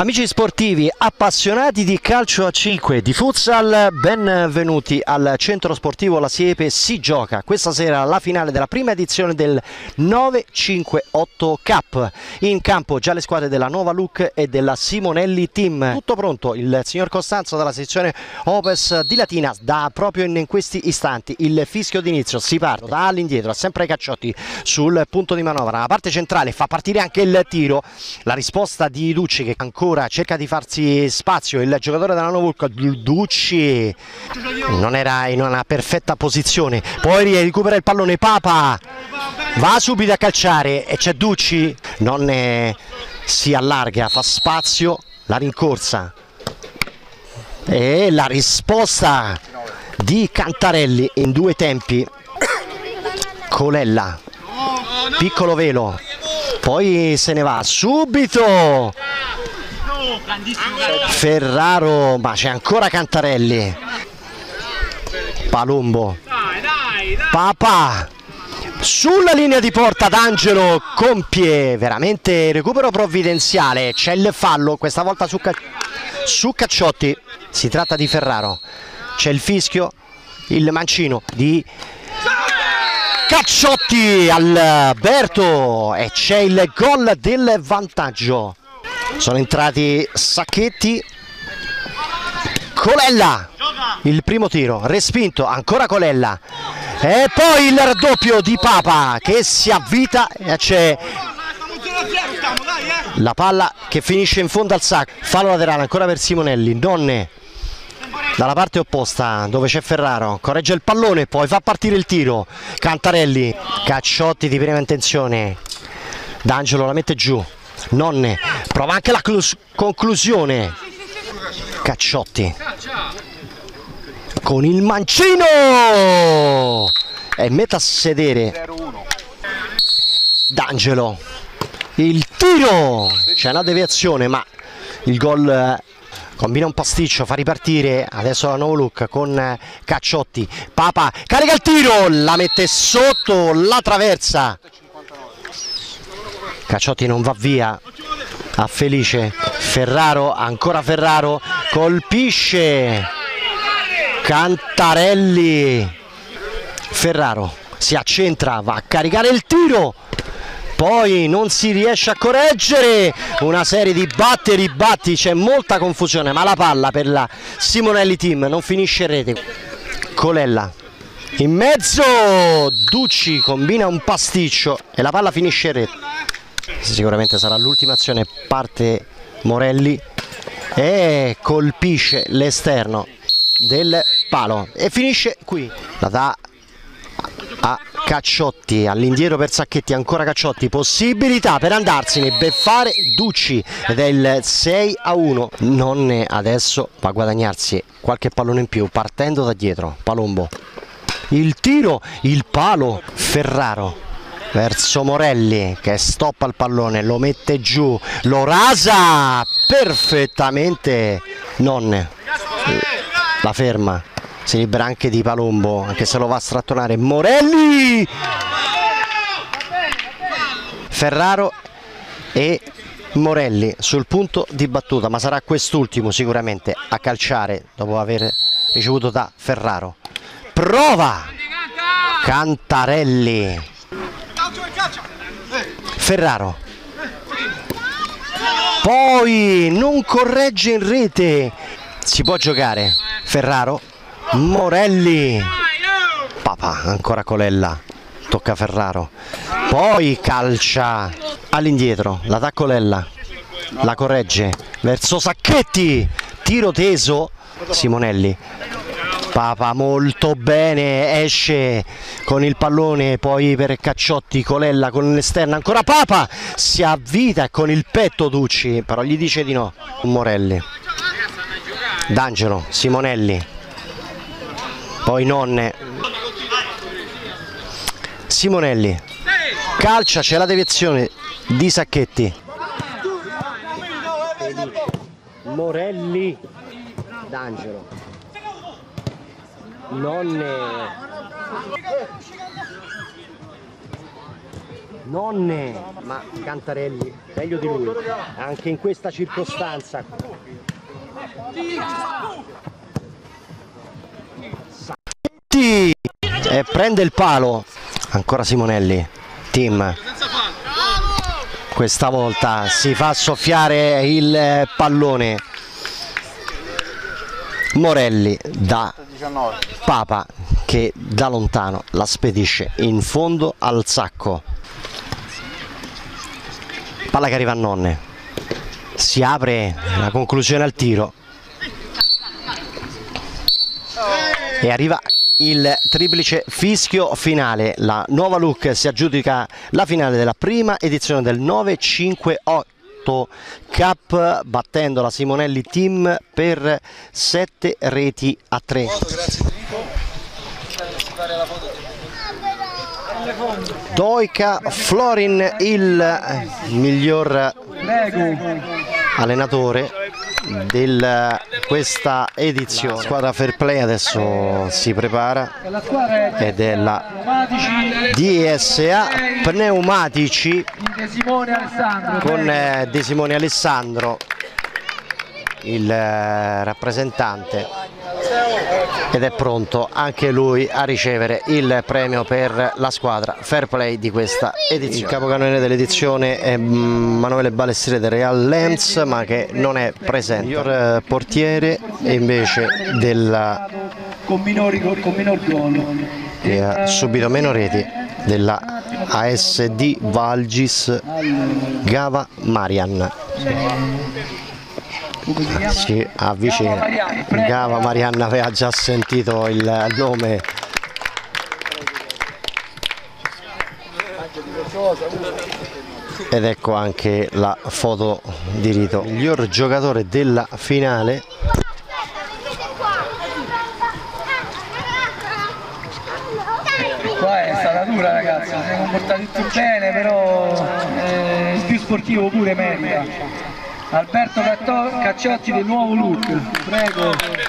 Amici sportivi, appassionati di calcio a 5, di futsal, benvenuti al centro sportivo La Siepe. Si gioca questa sera la finale della prima edizione del 958 Cup. In campo già le squadre della Nova Look e della Simonelli Team. Tutto pronto, il signor Costanzo dalla sezione Opes di Latina dà proprio in questi istanti il fischio d'inizio. Si parte da all'indietro, sempre Cacciotti sul punto di manovra. La parte centrale fa partire anche il tiro, la risposta di Ducci che ancora cerca di farsi spazio, il giocatore della Novulca. Ducci non era in una perfetta posizione, poi recupera il pallone Papa, va subito a calciare e c'è Ducci, non si allarga, fa spazio, la rincorsa e la risposta di Cantarelli in due tempi. Colella, piccolo velo, poi se ne va subito Ferraro, ma c'è ancora Cantarelli. Palumbo, Papa sulla linea di porta, D'Angelo compie veramente recupero provvidenziale. C'è il fallo questa volta su Cacciotti, si tratta di Ferraro. C'è il fischio, il mancino di Cacciotti Alberto e c'è il gol del vantaggio. Sono entrati Sacchetti, Colella, il primo tiro respinto, ancora Colella e poi il raddoppio di Papa che si avvita e c'è la palla che finisce in fondo al sacco. Fallo laterale ancora per Simonelli, Nonne dalla parte opposta dove c'è Ferraro, corregge il pallone, poi fa partire il tiro. Cantarelli, Cacciotti di prima intenzione, D'Angelo la mette giù, Nonne prova anche la conclusione. Cacciotti con il mancino e mette a sedere D'Angelo, il tiro, c'è una deviazione ma il gol combina un pasticcio, fa ripartire adesso la Nova Look con Cacciotti. Papa carica il tiro, la mette sotto la traversa. Cacciotti non va via, a Felice. Ferraro, ancora Ferraro, colpisce Cantarelli. Ferraro si accentra, va a caricare il tiro, poi non si riesce a correggere, una serie di batti e ribatti, c'è molta confusione, ma la palla per la Simonelli Team non finisce in rete. Colella in mezzo, Ducci combina un pasticcio e la palla finisce in rete. Sicuramente sarà l'ultima azione, parte Morelli e colpisce l'esterno del palo e finisce qui. La dà a Cacciotti, all'indietro per Sacchetti, ancora Cacciotti, possibilità per andarsene, beffare Ducci ed è il 6-1. Nonne adesso va a guadagnarsi qualche pallone in più partendo da dietro. Palumbo, il tiro, il palo, Ferraro verso Morelli che stoppa il pallone, lo mette giù, lo rasa perfettamente. Nonne la ferma, si libera anche di Palumbo anche se lo va a strattonare Morelli. Ferraro e Morelli sul punto di battuta, ma sarà quest'ultimo sicuramente a calciare dopo aver ricevuto da Ferraro. Prova Cantarelli, Ferraro, poi non corregge in rete, si può giocare. Ferraro, Morelli, Papa, ancora Colella, tocca Ferraro, poi calcia all'indietro, la dà Colella, la corregge verso Sacchetti, tiro teso, Simonelli. Papa molto bene, esce con il pallone, poi per Cacciotti, Colella con l'esterna, ancora Papa, si avvita con il petto Ducci, però gli dice di no. Morelli, D'Angelo, Simonelli, poi Nonne, Simonelli, calcia, c'è la deviazione di Sacchetti. Morelli, D'Angelo, Nonne, Nonne, ma Cantarelli meglio di lui, anche in questa circostanza. Sacchetti e prende il palo, ancora Simonelli, Tim. Questa volta si fa soffiare il pallone. Morelli da Papa che da lontano la spedisce in fondo al sacco. Palla che arriva a Nonne, si apre la conclusione al tiro e arriva il triplice fischio finale. La nuova look si aggiudica la finale della prima edizione del 958 Cup, battendo la Simonelli Team per 7-3. Doika Florin, il miglior allenatore di questa edizione. La squadra Fair Play adesso si prepara ed è la DSA Pneumatici con De Simone Alessandro, il rappresentante, ed è pronto anche lui a ricevere il premio per la squadra Fair Play di questa edizione. Il capocannoniere dell'edizione è Manuele Balestriere del Real Lens, ma che non è presente. Il miglior portiere è invece della con minor gol, che ha subito meno reti, della ASD Valgis, Gava Marian. Si avvicina. Gava Marian aveva già sentito il nome. Ed ecco anche la foto di rito. Miglior giocatore della finale. qua è stata dura, ragazzi, si sono comportati tutti bene, però il più sportivo pure merita. Alberto Cacciotti del nuovo look, prego.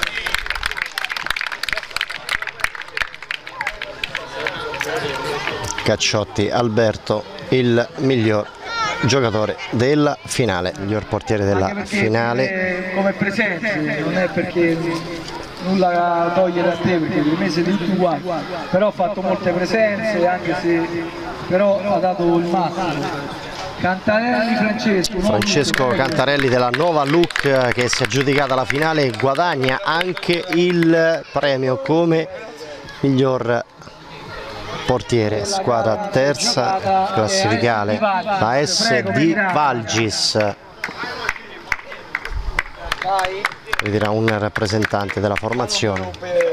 Cacciotti Alberto, il miglior giocatore della finale, miglior portiere della finale. Come presenze, non è perché nulla toglie da te, perché per me siete tutti uguali, però ha fatto molte presenze, anche se però ha dato il massimo. Cantarelli Francesco Cantarelli della nuova look, che si è aggiudicata la finale, guadagna anche il premio come miglior portiere, squadra terza classificale, la SD Valgis. Vedrà un rappresentante della formazione.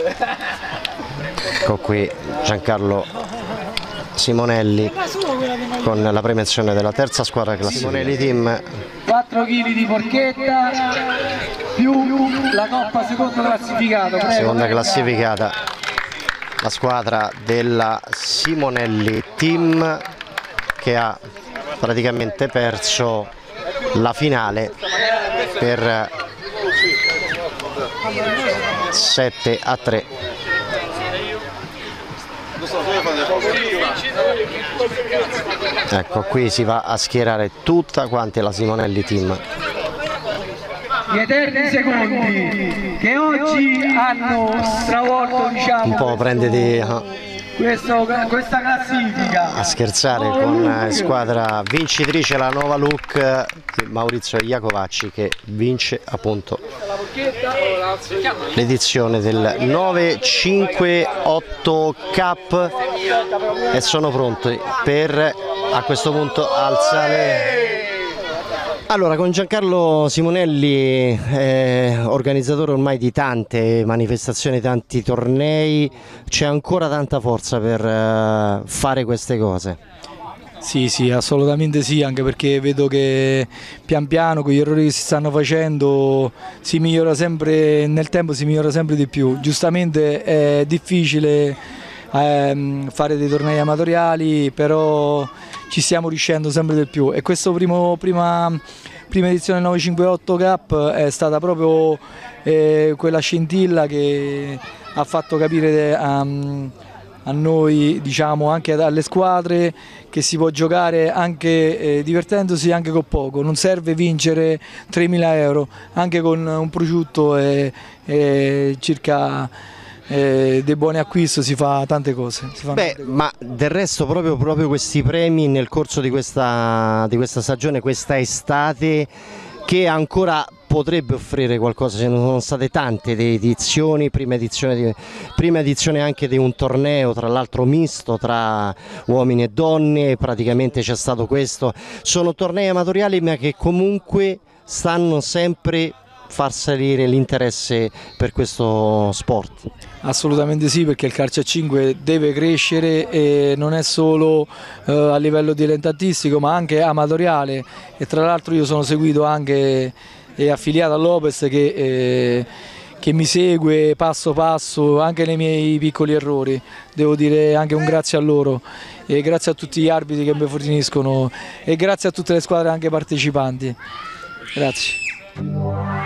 Ecco qui Giancarlo Simonelli con la premiazione della terza squadra classificata. Simonelli Team, 4 kg di porchetta più la coppa secondo classificato. Prego, seconda classificata, la squadra della Simonelli Team, che ha praticamente perso la finale per 7-3. Ecco, qui si va a schierare tutta quanta la Simonelli Team. Gli eterni secondi che oggi hanno stravolto, diciamo, un po' prende di questa classifica. A scherzare con squadra vincitrice, la nuova look di Maurizio Iacovacci, che vince appunto l'edizione del 958 Cup e sono pronti per a questo punto alzare. Allora, con Giancarlo Simonelli, organizzatore ormai di tante manifestazioni, tanti tornei, c'è ancora tanta forza per fare queste cose? Sì, assolutamente sì, anche perché vedo che pian piano con gli errori che si stanno facendo si migliora sempre, nel tempo si migliora sempre di più. Giustamente è difficile fare dei tornei amatoriali, però ci stiamo riuscendo sempre di più, e questa prima edizione del 958 Cup è stata proprio quella scintilla che ha fatto capire a noi, diciamo, anche alle squadre, che si può giocare anche divertendosi anche con poco, non serve vincere 3.000 euro, anche con un prosciutto e circa dei buoni acquisti si fa tante cose. Ma del resto proprio questi premi nel corso di questa stagione, questa estate, che ancora potrebbe offrire qualcosa, ce ne sono state tante edizioni, prima edizione anche di un torneo tra l'altro misto tra uomini e donne, praticamente c'è stato questo, sono tornei amatoriali ma che comunque stanno sempre far salire l'interesse per questo sport. Assolutamente sì, perché il calcio a 5 deve crescere e non è solo a livello dilettantistico ma anche amatoriale, e tra l'altro io sono seguito anche e affiliato a Lopez che mi segue passo passo anche nei miei piccoli errori. Devo dire anche un grazie a loro e grazie a tutti gli arbitri che mi forniscono e grazie a tutte le squadre anche partecipanti. Grazie.